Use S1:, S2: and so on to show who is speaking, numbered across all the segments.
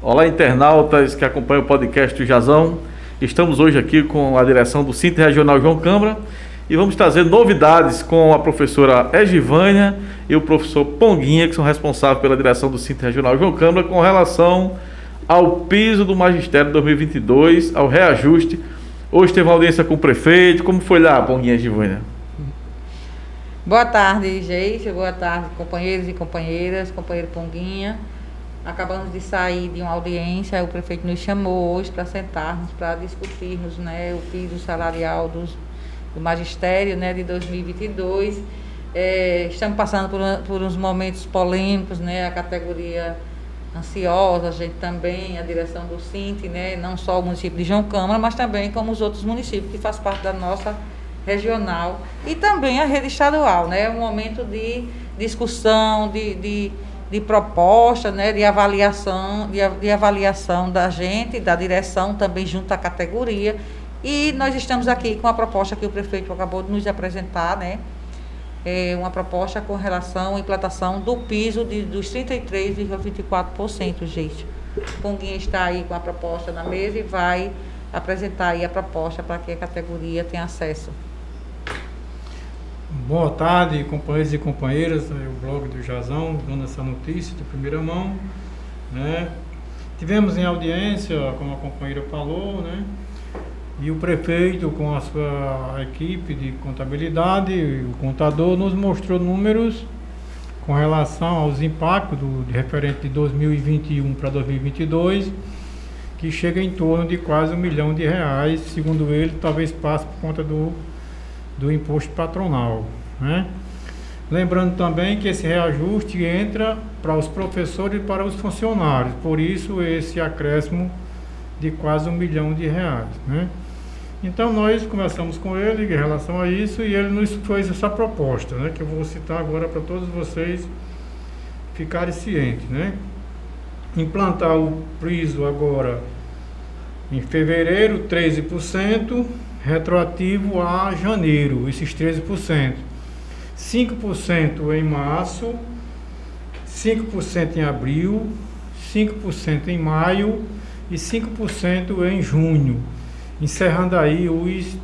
S1: Olá, internautas que acompanham o podcast do Jazão. Estamos hoje aqui com a direção do Sinter Regional João Câmara e vamos trazer novidades com a professora Egivânia e o professor Ponguinha, que são responsáveis pela direção do Sinter Regional João Câmara, com relação ao piso do magistério 2022, ao reajuste. Hoje teve uma audiência com o prefeito. Como foi lá, Ponguinha e Egivânia?
S2: Boa tarde, gente. Boa tarde, companheiros e companheiras, companheiro Ponguinha. Acabamos de sair de uma audiência, o prefeito nos chamou hoje para sentarmos, para discutirmos, né, o piso salarial do magistério, né, de 2022. Estamos passando por uns momentos polêmicos, né, a categoria ansiosa, a gente também, a direção do Sinter, né, não só o município de João Câmara, mas também como os outros municípios que fazem parte da nossa regional e também a rede estadual, né, um momento de discussão, de proposta, né, de avaliação da gente, da direção, também junto à categoria. E nós estamos aqui com a proposta que o prefeito acabou de nos apresentar, né, uma proposta com relação à implantação do piso dos 33,24%, gente. O Ponguinha está aí com a proposta na mesa e vai apresentar aí a proposta para que a categoria tenha acesso.
S3: Boa tarde, companheiros e companheiras, o blog do Jazão, dando essa notícia de primeira mão, né? Tivemos em audiência, como a companheira falou, né? E o prefeito, com a sua equipe de contabilidade, o contador, nos mostrou números com relação aos impactos de referente de 2021 para 2022, que chega em torno de quase R$1 milhão, segundo ele, talvez passe por conta do imposto patronal, né? Lembrando também que esse reajuste entra para os professores e para os funcionários, por isso esse acréscimo de quase R$1 milhão, né? Então nós conversamos com ele em relação a isso e ele nos fez essa proposta, né, que eu vou citar agora para todos vocês ficarem cientes, né? Implantar o piso agora em fevereiro, 13%, retroativo a janeiro, esses 13%. 5% em março, 5% em abril, 5% em maio e 5% em junho, encerrando aí os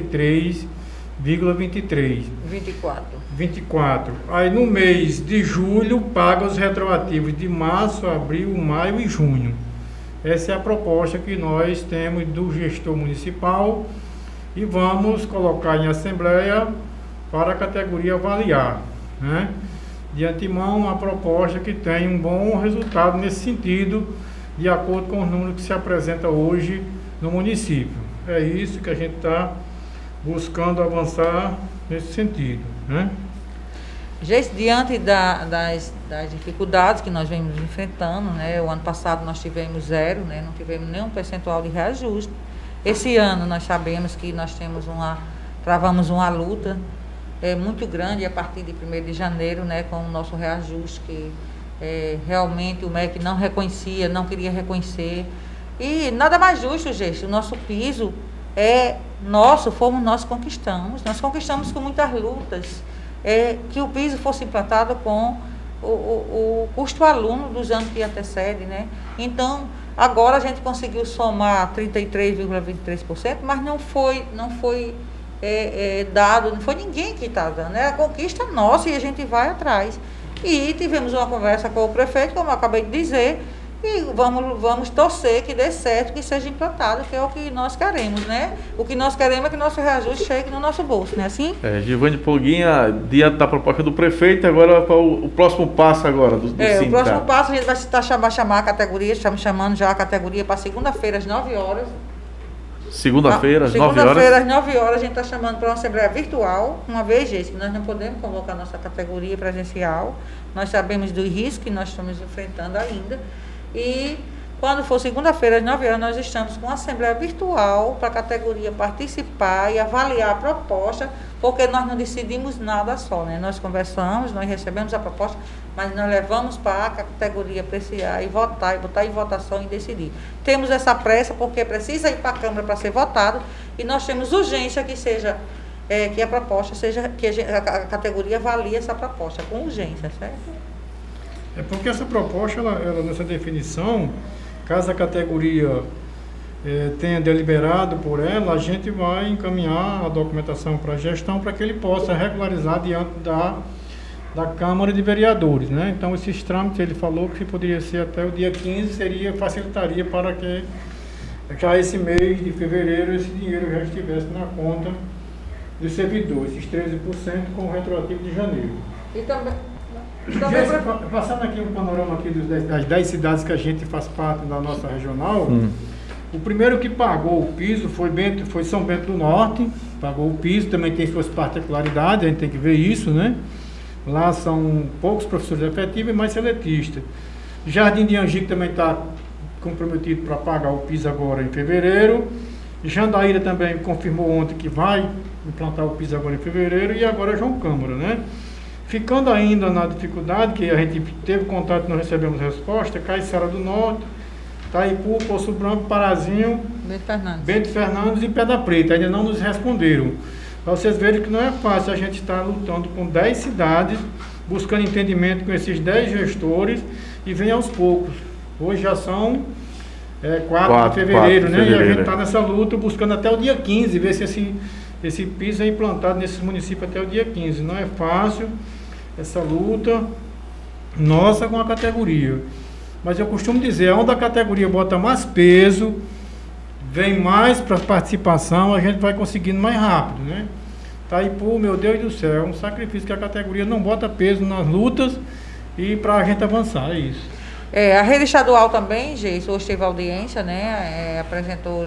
S3: 33,23. 24. Aí no mês de julho paga os retroativos de março, abril, maio e junho. Essa é a proposta que nós temos do gestor municipal e vamos colocar em assembleia para a categoria avaliar, né? De antemão, uma proposta que tem um bom resultado nesse sentido, de acordo com os números que se apresenta hoje no município. É isso que a gente está buscando avançar nesse sentido, né?
S2: Diante das dificuldades que nós vemos enfrentando, né? O ano passado nós tivemos 0, né? Não tivemos nenhum percentual de reajuste. Esse ano nós sabemos que nós travamos uma luta muito grande a partir de 1º de janeiro, né, com o nosso reajuste, que realmente o MEC não reconhecia, não queria reconhecer. E nada mais justo, gente, o nosso piso é nosso, fomos nós conquistamos. Nós conquistamos com muitas lutas, que o piso fosse implantado com o custo aluno dos anos que antecedem, né? Então, agora a gente conseguiu somar 33,23%, mas não foi dado, não foi ninguém que está dando, é a conquista nossa e a gente vai atrás. E tivemos uma conversa com o prefeito, como eu acabei de dizer, e vamos torcer que dê certo, que seja implantado, que é o que nós queremos, né? O que nós queremos é que nosso reajuste chegue no nosso bolso, não é assim?
S1: Egivânia Ponguinha, diante da proposta do prefeito, agora para o próximo passo agora do Sinter.
S2: O próximo passo a gente vai chamar a categoria, estamos chamando já a categoria para segunda-feira às 9 horas.
S1: Segunda-feira, às 9 horas?
S2: Segunda-feira, às 9 horas, a gente está chamando para uma assembleia virtual, uma vez, gente, que nós não podemos convocar nossa categoria presencial, nós sabemos do risco que nós estamos enfrentando ainda, e quando for segunda-feira, às 9 horas, nós estamos com uma assembleia virtual para a categoria participar e avaliar a proposta, porque nós não decidimos nada só, né? Nós conversamos, nós recebemos a proposta, mas nós levamos para a categoria apreciar e votar, e botar em votação e decidir. Temos essa pressa porque precisa ir para a Câmara para ser votado e nós temos urgência que seja, que a proposta seja, que a categoria avalie essa proposta com urgência, certo?
S3: É porque essa proposta, ela nessa definição, Caso a categoria tenha deliberado por ela, a gente vai encaminhar a documentação para a gestão para que ele possa regularizar diante da Câmara de Vereadores, né? Então, esses trâmites, ele falou que poderia ser até o dia 15, facilitaria para que já esse mês de fevereiro esse dinheiro já estivesse na conta dos servidores, esses 13% com o retroativo de janeiro.
S2: E também
S3: passando aqui um panorama aqui das 10 cidades que a gente faz parte da nossa regional, o primeiro que pagou o piso foi São Bento do Norte, pagou o piso, também tem suas particularidades, a gente tem que ver isso, né? Lá são poucos professores efetivos e mais seletistas. Jardim de Angico também está comprometido para pagar o piso agora em fevereiro. Jandaíra também confirmou ontem que vai implantar o piso agora em fevereiro, e agora João Câmara, né? Ficando ainda na dificuldade, que a gente teve contato e não recebemos resposta, Caiçara do Norte, Itaipu, Poço Branco, Parazinho, Bento Fernandes e Pedra Preta, ainda não nos responderam. Para vocês verem que não é fácil, a gente está lutando com 10 cidades, buscando entendimento com esses 10 gestores, e vem aos poucos. Hoje já são 4 de fevereiro, né? E a gente está nessa luta, buscando até o dia 15, ver se esse piso é implantado nesses municípios até o dia 15. Não é fácil essa luta nossa com a categoria. Mas eu costumo dizer, onde a categoria bota mais peso, vem mais para participação, a gente vai conseguindo mais rápido, né? Itaipu, meu Deus do céu, é um sacrifício que a categoria não bota peso nas lutas e para a gente avançar, é isso.
S2: A rede estadual também, gente, hoje teve audiência, né? Apresentou,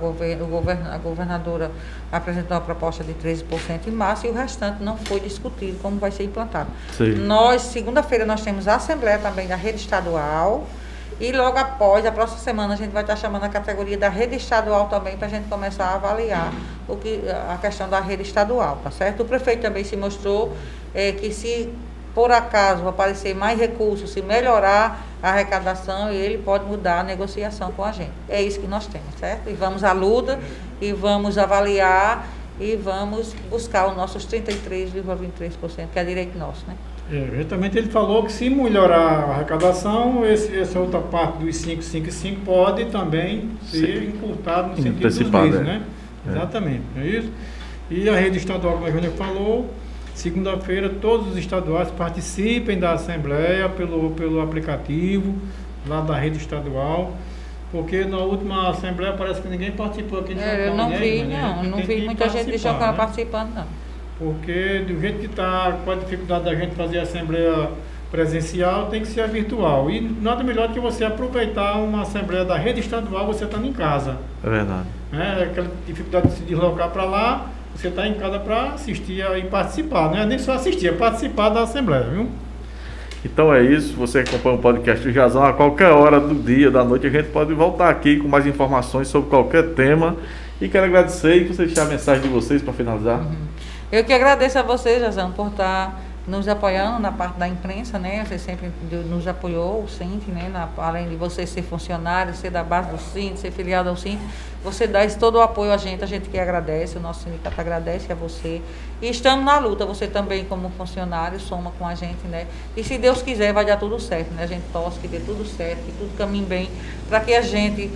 S2: a governadora apresentou a proposta de 13% em março, e o restante não foi discutido como vai ser implantado. Sim. Segunda-feira, nós temos a assembleia também da rede estadual, e logo após, a próxima semana, a gente vai estar chamando a categoria da rede estadual também, para a gente começar a avaliar a questão da rede estadual, tá certo? O prefeito também se mostrou que se por acaso aparecer mais recursos, se melhorar a arrecadação, ele pode mudar a negociação com a gente. É isso que nós temos, certo? E vamos à luta, e vamos avaliar, e vamos buscar os nossos 33,23%, que é direito nosso, né?
S3: Justamente ele falou que se melhorar a arrecadação, essa outra parte dos 555 pode também ser encurtado no sentido dos meses, né? Exatamente, é isso. E a rede estadual, como a Júnior falou, segunda-feira todos os estaduais participem da Assembleia pelo aplicativo lá da rede estadual, porque na última Assembleia parece que ninguém participou aqui de João Câmara.
S2: Eu não vi muita gente de João Câmara participando, não.
S3: Porque do jeito que está, com a dificuldade da gente fazer a Assembleia presencial, tem que ser a virtual. E nada melhor do que você aproveitar uma Assembleia da rede estadual, você estando em casa.
S1: É verdade.
S3: Aquela dificuldade de se deslocar para lá, você está em casa para assistir e participar, não é nem só assistir, é participar da Assembleia, viu?
S1: Então é isso, você acompanha o podcast do Jazão, a qualquer hora do dia, da noite, a gente pode voltar aqui com mais informações sobre qualquer tema. E quero agradecer e você deixar a mensagem de vocês para finalizar.
S2: Eu que agradeço a vocês, Jazão, por estar nos apoiando na parte da imprensa, né? Você sempre nos apoiou, o Sint, né? Além de você ser funcionário, ser da base do Sint, ser filiado ao Sint, você dá todo o apoio a gente que agradece, o nosso sindicato agradece a você. E estamos na luta, você também como funcionário soma com a gente, né? E se Deus quiser vai dar tudo certo, né? A gente torce que dê tudo certo, que tudo caminhe bem, para que a gente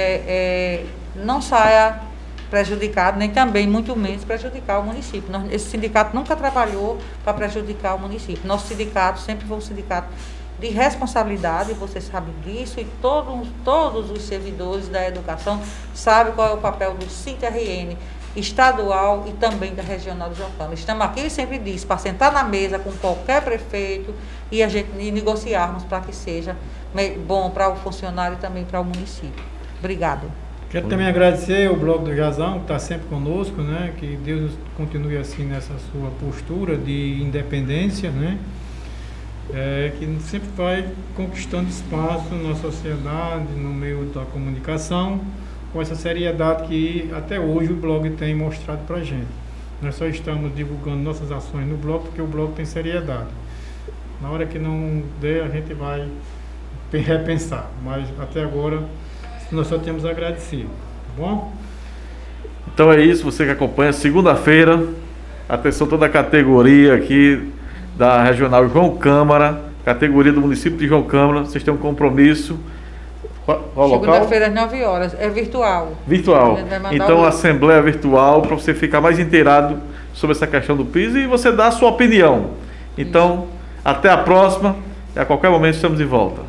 S2: não saia prejudicado, nem também, muito menos, prejudicar o município. Esse sindicato nunca trabalhou para prejudicar o município. Nosso sindicato sempre foi um sindicato de responsabilidade, você sabe disso, e todos os servidores da educação sabem qual é o papel do Sint-RN estadual e também da regional do João Câmara. Estamos aqui, sempre disse, para sentar na mesa com qualquer prefeito e negociarmos para que seja bom para o funcionário e também para o município. Obrigado.
S3: Quero também agradecer o Bloco do Jazão, que está sempre conosco, né? Que Deus continue assim nessa sua postura de independência, né? Que sempre vai conquistando espaço na sociedade, no meio da comunicação, com essa seriedade que até hoje o blog tem mostrado para a gente. Nós só estamos divulgando nossas ações no blog porque o blog tem seriedade. Na hora que não der, a gente vai repensar, mas até agora nós só temos a agradecer, tá bom?
S1: Então é isso, você que acompanha, segunda-feira, atenção toda a categoria aqui da Regional João Câmara, categoria do município de João Câmara, vocês têm um compromisso Qual local?
S2: Segunda-feira às 9 horas. É virtual.
S1: Virtual.
S2: A gente vai mandar
S1: Então,
S2: o
S1: a
S2: link.
S1: assembleia virtual, para você ficar mais inteirado sobre essa questão do piso e você dar a sua opinião. Então, até a próxima e a qualquer momento estamos de volta.